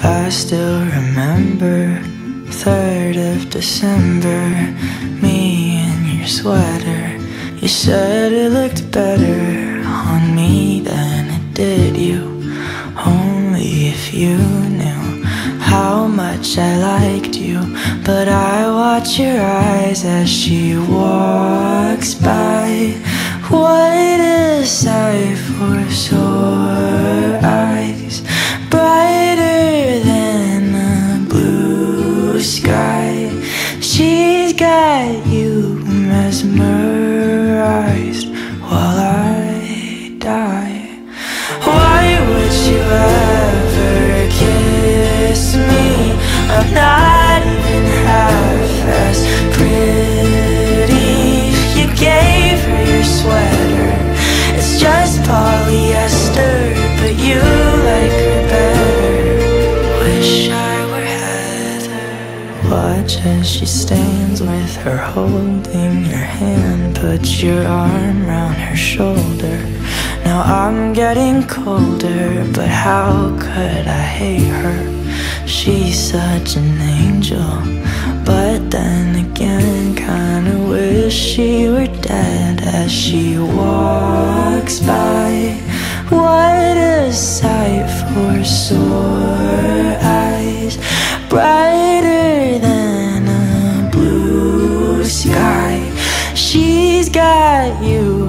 I still remember 3rd of December, me in your sweater. You said it looked better on me than it did you. Only if you knew how much I liked you. But I watch your eyes as she walks by. What a sight for sore eyes, brighter than the blue sky. She's got you mesmerized while I die. Why would you ever kiss me? I'm not even half as pretty. You gave her your sweater, it's just polyester, but you like her better. Wish I were Heather. Watch as she stands with her holding your hand. Put your arm round her shoulder. Now I'm getting colder, but how could I hate her? She's such an angel, but then again kinda wish she were dead as she walks by. What a sight for sore eyes, brighter than a blue sky. She's got you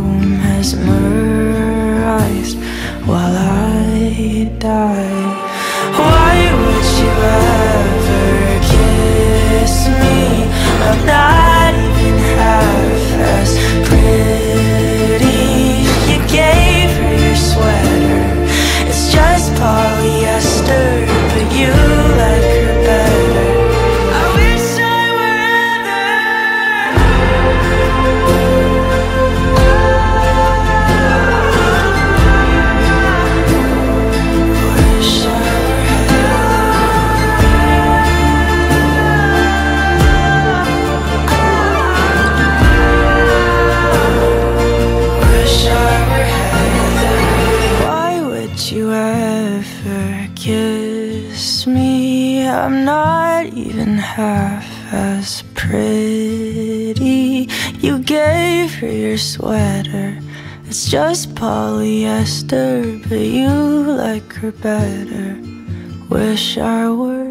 mesmerized while I die. Why would you ever kiss me? I'm not even half as pretty. You gave her your sweater, it's just polyester, but you like her better. I wish I were you ever kiss me? I'm not even half as pretty. You gave her your sweater, it's just polyester, but you like her better. Wish I were